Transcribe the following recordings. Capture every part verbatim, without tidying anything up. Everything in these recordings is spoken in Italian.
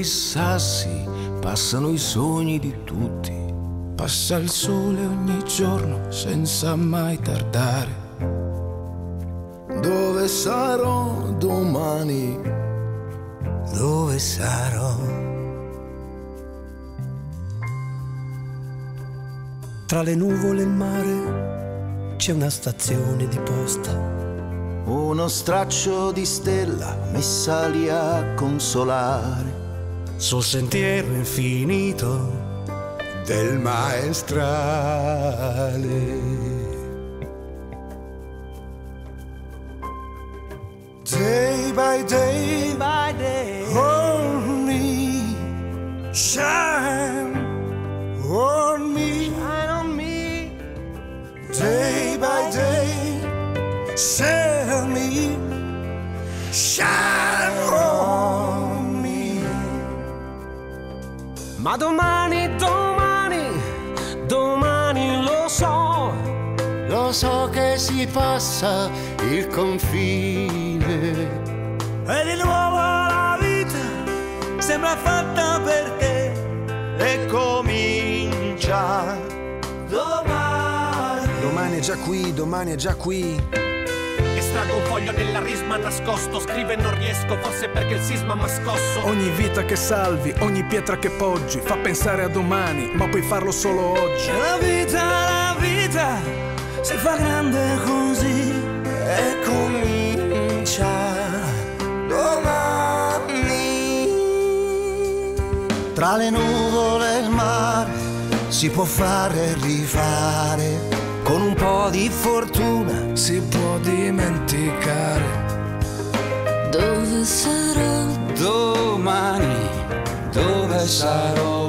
sassi, passano i sogni di tutti. Passa il sole ogni giorno senza mai tardare. Dove sarò domani? Dove sarò? Tra le nuvole e il mare c'è una stazione di posta. Uno straccio di stella messa lì a consolare. Sul sentiero infinito del maestrale. Day by day, by day, on me, shine on me, shine on me. Day by day, share me, shine on me. Ma domani, domani, domani lo so, lo so che si passa il confine. e di nuovo la vita sembra fatta per te e comincia domani. Domani è già qui, domani è già qui. Estraggo un foglio nella risma nascosto, scrivo e non riesco, forse perché il sisma m'ha scosso. Ogni vita che salvi, ogni pietra che poggi, fa pensare a domani, ma puoi farlo solo oggi. La vita, la vita si fa grande così E comincia domani. Tra le nuvole e il mare si può fare e rifare. Con un po' di fortuna si può dimenticare. Dove sarò? Domani, dove sarò?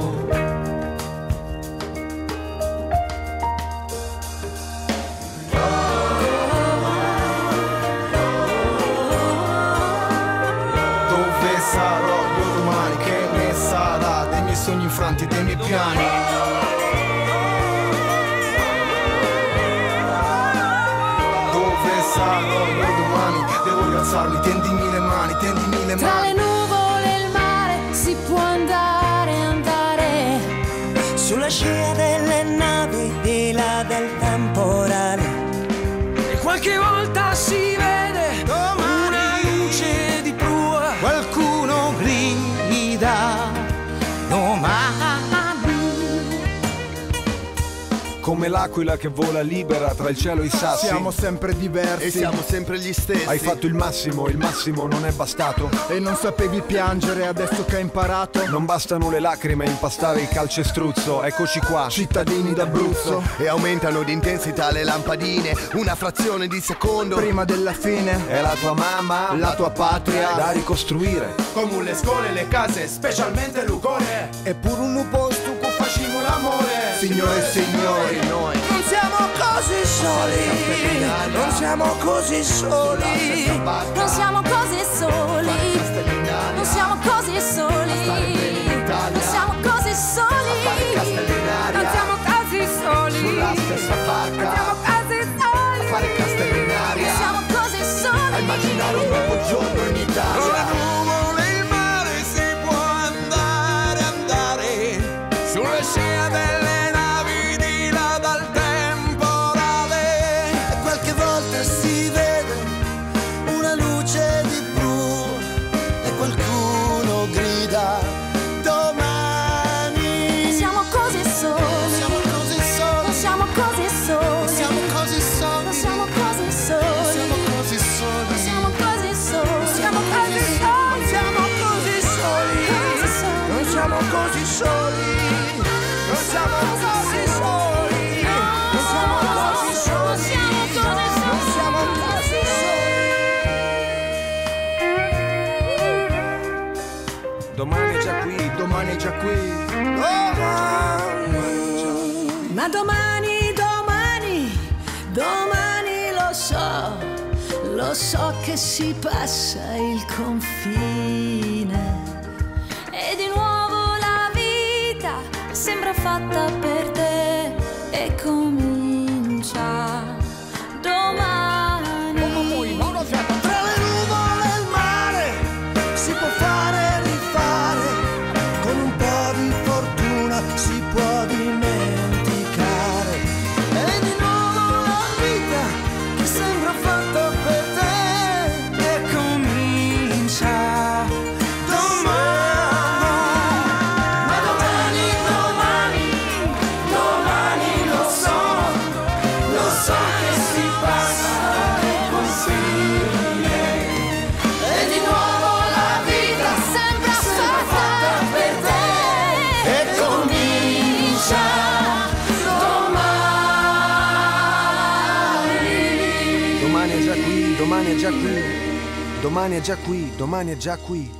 Dove sarò io domani? Che ne sarà dei miei sogni infranti, dei miei piani? Sarò io domani, devo rialzarmi, tendimi le mani, tendimi le Tra mani. le nuvole e il mare si può andare, andare sulla scia delle navi di là del temporale. E qualche volta si vede Domani una luce di prua, qualcuno grida domani. Come l'aquila che vola libera tra il cielo e i sassi. Siamo sempre diversi e siamo sempre gli stessi. Hai fatto il massimo, il massimo non è bastato. e non sapevi piangere adesso che hai imparato. Non bastano le lacrime a impastare il calcestruzzo. Eccoci qua, Cittadini d'Abruzzo, E aumentano di intensità le lampadine, una frazione di secondo prima della fine, è la tua mamma, la tua patria. da ricostruire. Come le scuole, le case, specialmente Lucore. Eppure un posto che Facciamo l'amore. signore e signori, noi. non siamo così soli, non siamo così soli, Non siamo così soli, non siamo così soli, non siamo così soli, non siamo così soli, Sulla stessa non barca, siamo così soli, fare castelli in aria, non siamo così a soli. immaginare un nuovo giorno in Italia. nuvole e il mare si può andare, andare sulle scia delle navi di là dal temporale. E qualche volta si vede una luce di blu e qualcuno grida domani. Siamo così soli, Siamo così soli, non siamo così soli, siamo così soli, non siamo così soli, siamo così soli, non siamo così soli, siamo così Non soli, siamo così soli, così soli. non siamo così soli, non siamo così soli, non siamo così soli, non siamo così soli. Domani è già qui, domani è già qui. Ma domani, domani, domani lo so, lo so che si passa il confine. E di nuovo la vita sembra fatta per te e comincia domani. Tra le nuvole e il mare si può fare e rifare. è già qui, domani è già qui, domani è già qui, domani è già qui.